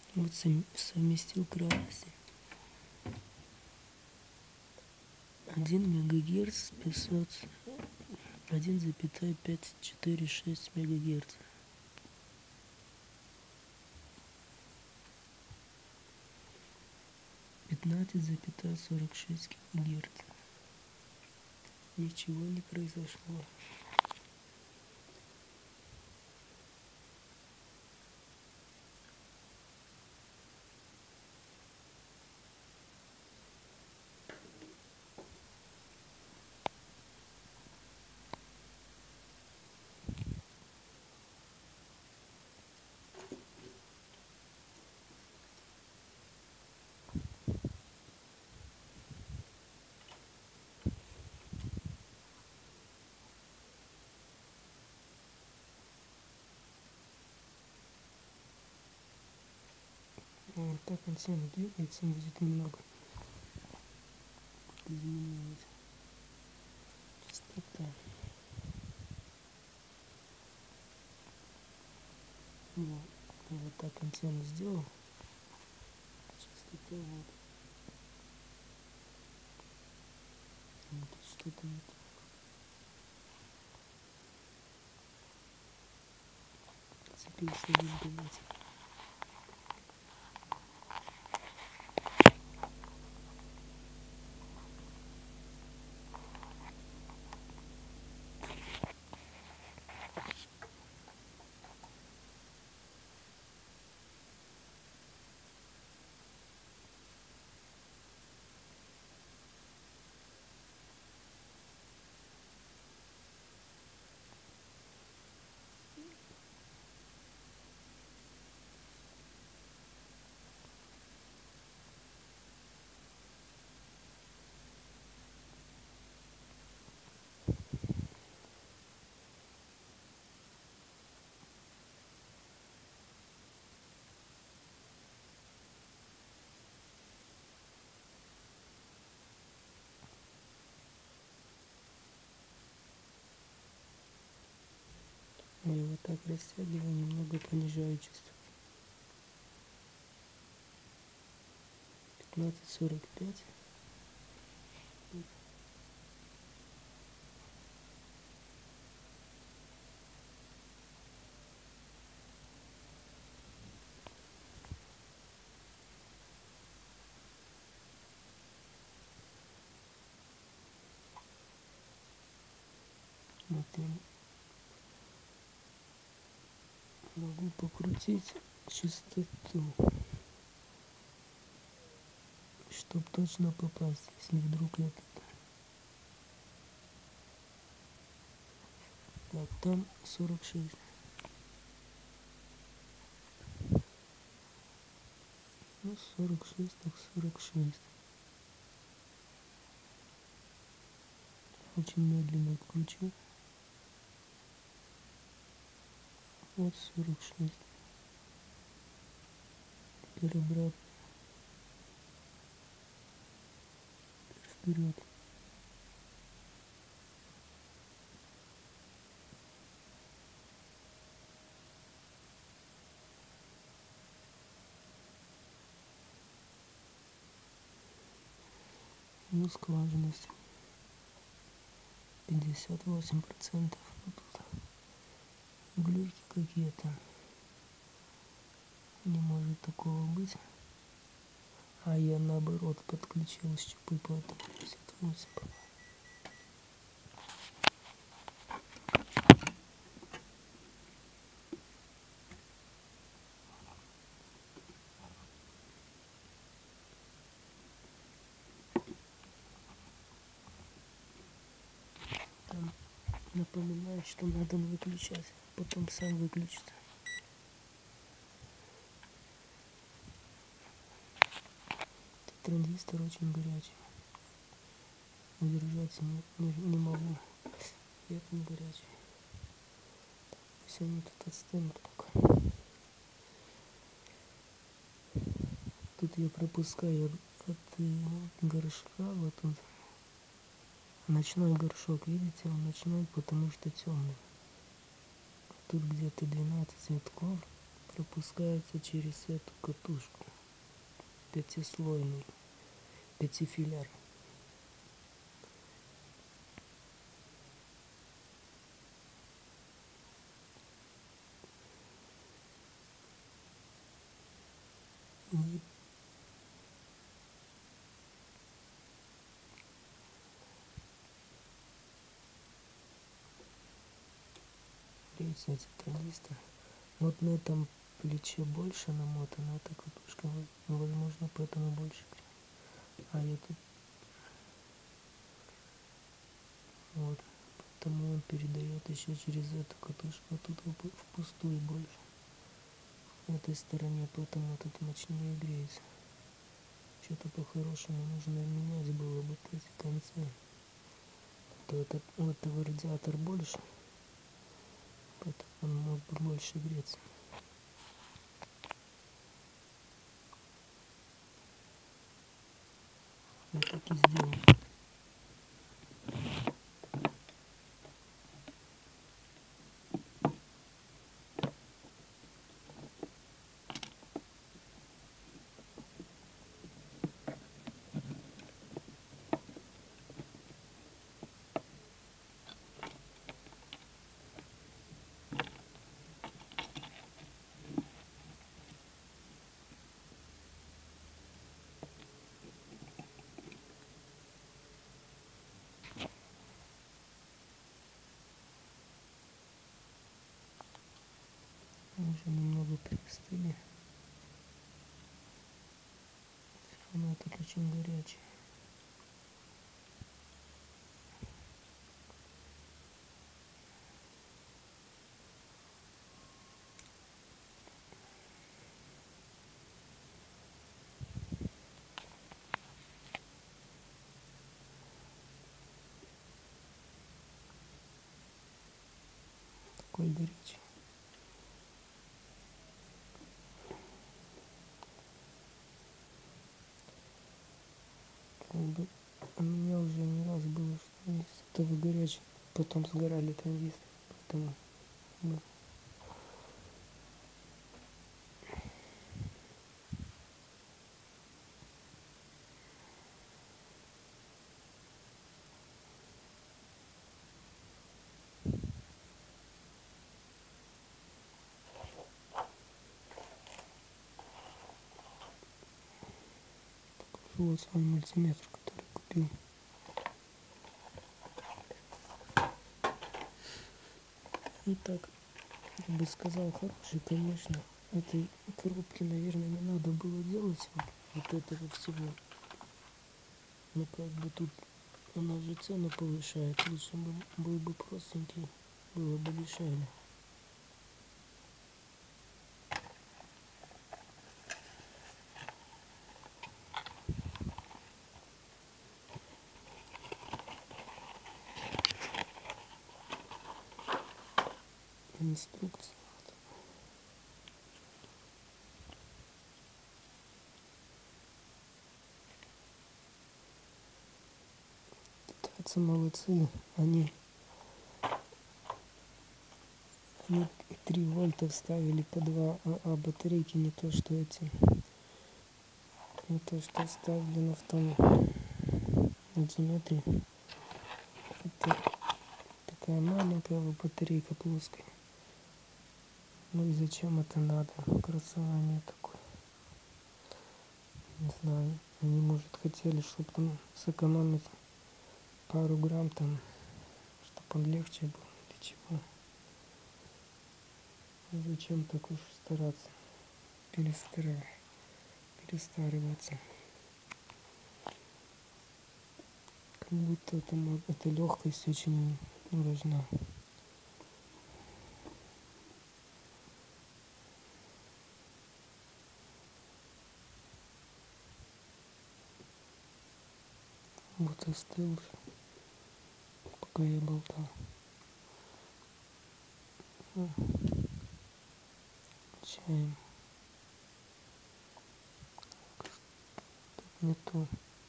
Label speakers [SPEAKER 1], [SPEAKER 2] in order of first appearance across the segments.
[SPEAKER 1] Вот совместил крайности. 1 мегагерц 500, 1,546 мегагерц. 15,46 килогерц. Ничего не произошло. Вот так антенна двигается, будет немного изменять частота. Вот так антенну сделал. Частота вот. Вот что-то не так. Цепился один билет. Я вот так растягиваю, немного понижаю частоту. 15,45. Вот я могу покрутить частоту, чтобы точно попасть, если вдруг это. Так, там 46. Ну, 46, так 46. Очень медленно включу. Вот 46. Теперь обратно. Вперед. Ну, скважинность 58%. Ну, тут глюки какие-то. Не может такого быть. А я наоборот подключил щупы, поэтому 58. Там напоминает, что надо выключать, а потом сам выключится. Этот транзистор очень горячий. Удержать не могу. И это не горячий. Пусть они тут отстанут пока. Тут я пропускаю от горшка вот тут. Ночной горшок, видите, он ночной, потому что темный. Тут где-то 12 витков пропускается через эту катушку пятислойный, пятифиляр. И греются эти транзисторы. Вот на этом плече больше намотана эта катушка, возможно, поэтому больше греет. А я тут вот, поэтому он передает еще через эту катушку, а тут впустую больше. На этой стороне, поэтому тут мощнее греется. Что-то по-хорошему нужно менять было бы эти концы. То это, у этого радиатор больше, поэтому он может больше греться. Я так и сделал. Уже немного приостыли. Все равно это очень горячий. Такой горячий. Как бы у меня уже не раз было, что из этого горячего потом сгорали транзисторы, поэтому да. Вот свой мультиметр, который купил. И так, я бы сказал, хороший, конечно. Этой коробки, наверное, не надо было делать вот этого всего. Но как бы тут она же цену повышает. Лучше был бы простенький, было бы дешевле. Инструкция. Китайцы молодцы, они 3 вольта вставили по 2, а батарейки не то что эти, не то что вставлено в том мультиметре. Это такая маленькая батарейка плоская. Ну и зачем это надо? Красование такое. Не знаю. Они, может, хотели, чтобы там сэкономить пару грамм там, чтобы он легче был. Для чего? Зачем так уж стараться? Перестариваться. Как будто эта легкость очень важна. Вот остыл уже, пока я болтал. Чаем. Тут не то.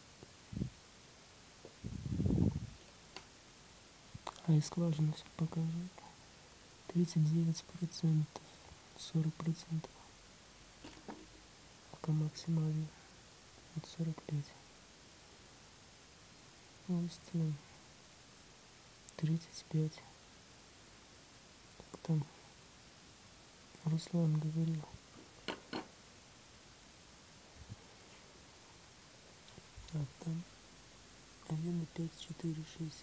[SPEAKER 1] А и скважина все показывает. 39%, 40%. Ставка максимальная. Вот 45. Выставим 35. Как там Руслан говорил. Так, там 1,546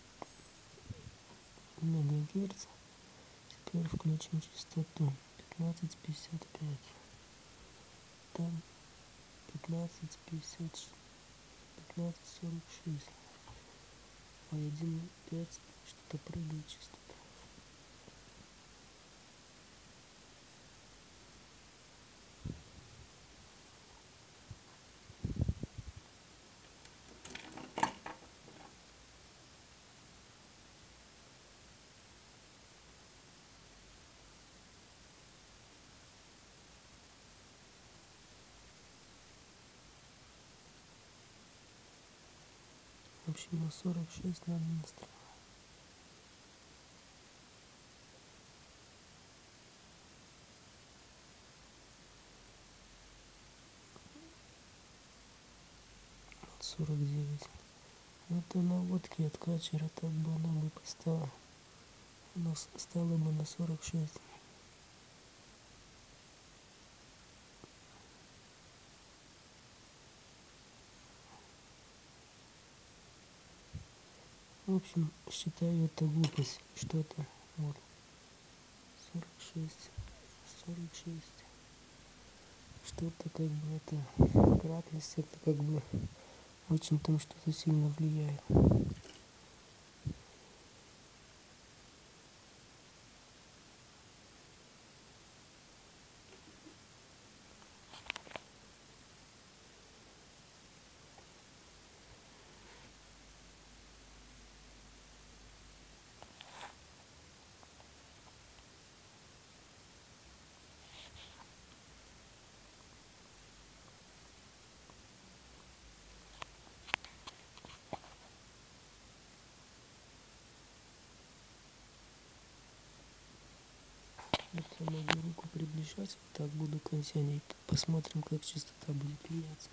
[SPEAKER 1] мегагерц. Теперь включим частоту 15,55. Там 15,50, 15,46. Ой, 1,5 что-то прыгает частота. В общем, на 46 надо настраивать. Вот 49. Это наводки от качера, так бы она бы поставила. Она стала бы на 46. В общем, считаю это глупость. Что-то вот 46. 46. Что-то как бы это кратность, это как бы очень там что-то сильно влияет. Вот я могу руку приближать, вот так буду контейнер. Посмотрим, как частота будет меняться.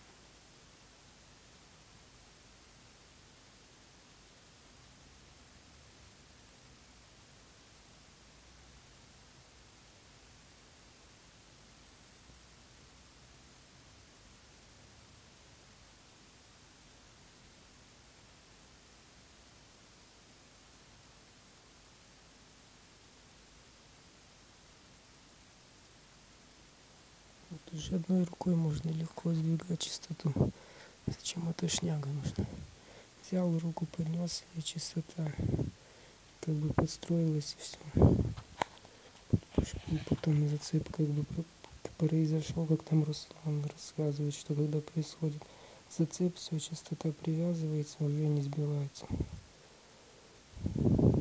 [SPEAKER 1] Вот уже одной рукой можно легко сдвигать частоту. Зачем эта шняга нужна? Взял руку, поднес, и частота как бы подстроилась, и все. И потом зацеп как бы произошел, как там Руслан рассказывает, что когда происходит зацеп, все, частота привязывается, уже не сбивается.